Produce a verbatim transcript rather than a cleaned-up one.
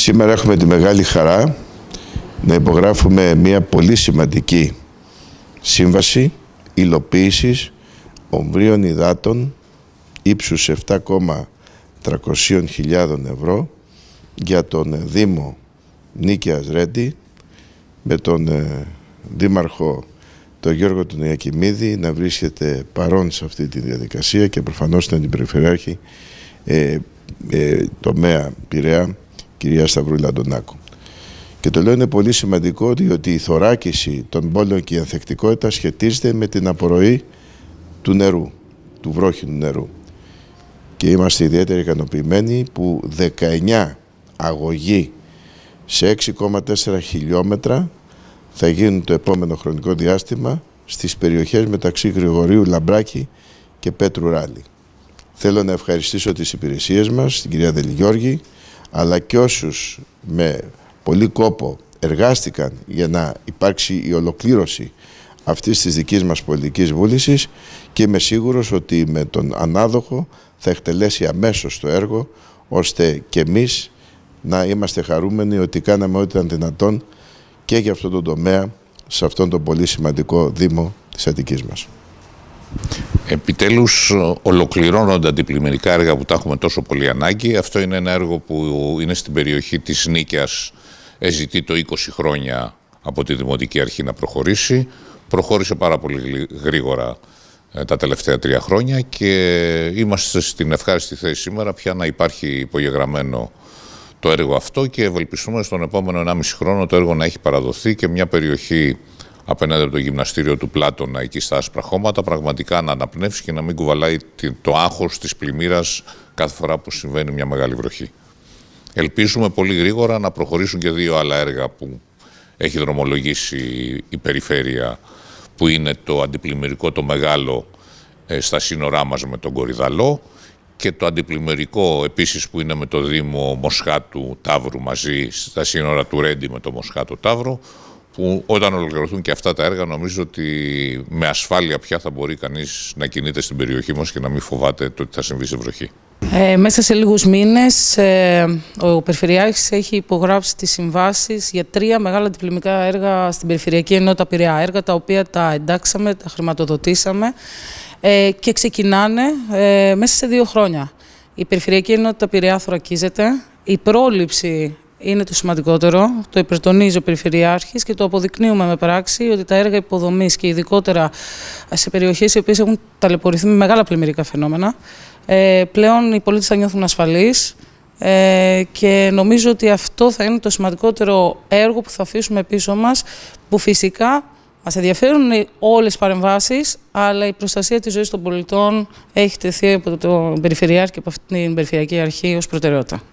Σήμερα έχουμε τη μεγάλη χαρά να υπογράφουμε μια πολύ σημαντική σύμβαση υλοποίησης ομβρίων υδάτων ύψους επτά εκατομμύρια τριακόσιες χιλιάδες ευρώ για τον Δήμο Νίκαιας Ρέντι, με τον ε, Δήμαρχο τον Γιώργο τον Ιακημίδη να βρίσκεται παρόν σε αυτή τη διαδικασία και προφανώς την Αντιπεριφερειάρχη ε, ε, τομέα Πειραιά, κυρία Σταυρούλα Αντωνάκου. Και το λέω είναι πολύ σημαντικό διότι η θωράκιση των πόλεων και η ανθεκτικότητα σχετίζεται με την απορροή του νερού, του βρόχινου νερού. Και είμαστε ιδιαίτερα ικανοποιημένοι που δεκαεννιά αγωγοί σε έξι κόμμα τέσσερα χιλιόμετρα θα γίνουν το επόμενο χρονικό διάστημα στις περιοχές μεταξύ Γρηγορίου Λαμπράκη και Πέτρου Ράλη. Θέλω να ευχαριστήσω τις υπηρεσίες μας, την κυρία Δελιγιώργη, αλλά και όσους με πολύ κόπο εργάστηκαν για να υπάρξει η ολοκλήρωση αυτής της δικής μας πολιτικής βούλησης, και είμαι σίγουρος ότι με τον ανάδοχο θα εκτελέσει αμέσως το έργο, ώστε και εμείς να είμαστε χαρούμενοι ότι κάναμε ό,τι ήταν δυνατόν και για αυτόν τον τομέα, σε αυτόν τον πολύ σημαντικό Δήμο της Αττικής μας. Επιτέλους ολοκληρώνονται αντιπλημμυρικά έργα που τα έχουμε τόσο πολύ ανάγκη. Αυτό είναι ένα έργο που είναι στην περιοχή της Νίκαιας, εζητεί το είκοσι χρόνια από τη Δημοτική Αρχή να προχωρήσει. Προχώρησε πάρα πολύ γρήγορα τα τελευταία τρία χρόνια και είμαστε στην ευχάριστη θέση σήμερα πια να υπάρχει υπογεγραμμένο το έργο αυτό και ευελπιστούμε στον επόμενο ενάμιση χρόνο το έργο να έχει παραδοθεί και μια περιοχή απέναντι από το γυμναστήριο του Πλάτωνα, εκεί στα άσπρα χώματα, πραγματικά να αναπνεύσει και να μην κουβαλάει το άγχος της πλημμύρας κάθε φορά που συμβαίνει μια μεγάλη βροχή. Ελπίζουμε πολύ γρήγορα να προχωρήσουν και δύο άλλα έργα που έχει δρομολογήσει η περιφέρεια, που είναι το αντιπλημμυρικό το μεγάλο ε, στα σύνορά μας με τον Κορυδαλό και το αντιπλημμυρικό επίσης που είναι με το Δήμο Μοσχάτου Ταύρου μαζί στα σύνορα του Ρέντι με το Μοσχάτο Ταύρο, που όταν ολοκληρωθούν και αυτά τα έργα νομίζω ότι με ασφάλεια πια θα μπορεί κανείς να κινείται στην περιοχή μας και να μην φοβάται το ότι θα συμβεί σε βροχή. Ε, μέσα σε λίγους μήνες ε, ο Περιφερειάρχης έχει υπογράψει τις συμβάσεις για τρία μεγάλα αντιπλημμυρικά έργα στην Περιφερειακή Ενότητα Πειραιά. Έργα τα οποία τα εντάξαμε, τα χρηματοδοτήσαμε ε, και ξεκινάνε ε, μέσα σε δύο χρόνια. Η Περιφερειακή Ενότητα Πειραιά θωρακίζεται, η πρόληψη είναι το σημαντικότερο, το υπερτονίζει ο Περιφερειάρχης και το αποδεικνύουμε με πράξη ότι τα έργα υποδομής και ειδικότερα σε περιοχές οι οποίες έχουν ταλαιπωρηθεί με μεγάλα πλημμυρικά φαινόμενα, ε, πλέον οι πολίτες θα νιώθουν ασφαλείς ε, και νομίζω ότι αυτό θα είναι το σημαντικότερο έργο που θα αφήσουμε πίσω μας, που φυσικά μας ενδιαφέρουν όλες οι παρεμβάσεις, αλλά η προστασία της ζωής των πολιτών έχει τεθεί από τον Περιφερειάρχη και από αυτή την Περιφερειακή Αρχή ως προτεραιότητα.